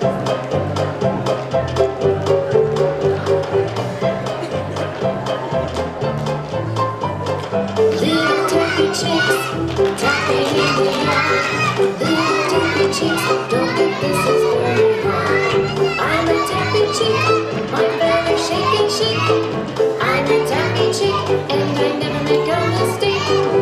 Little tappy chicks, tapping in the yard. Little tappy chicks, don't think this is very hard. I'm a tappy chick, my feathers shake and shake. I'm a tappy chick, and I never make a mistake.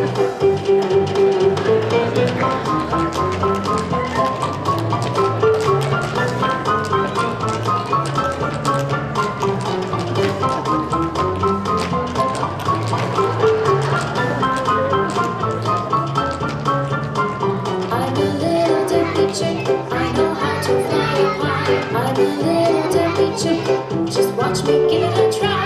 I'm a little tappy chick, just watch me give it a try.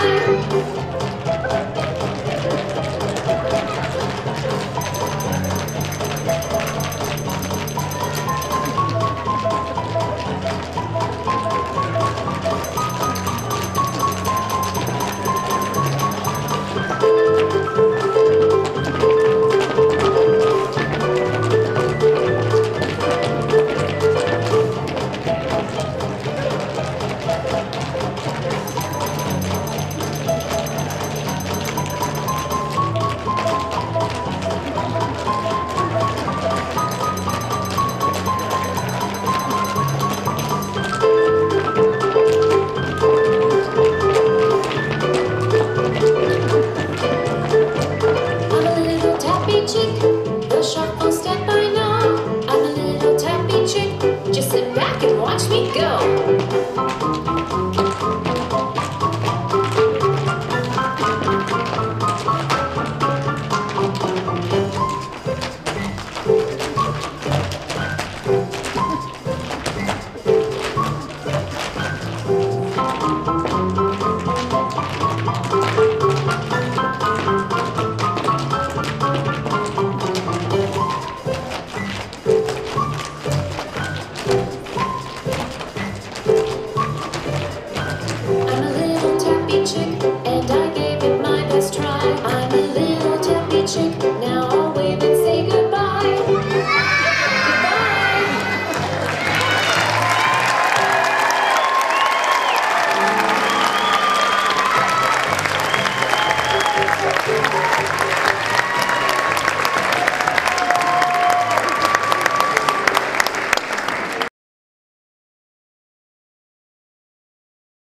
The shuffle step I know. I'm a little tappy chick, just sit back and watch me go.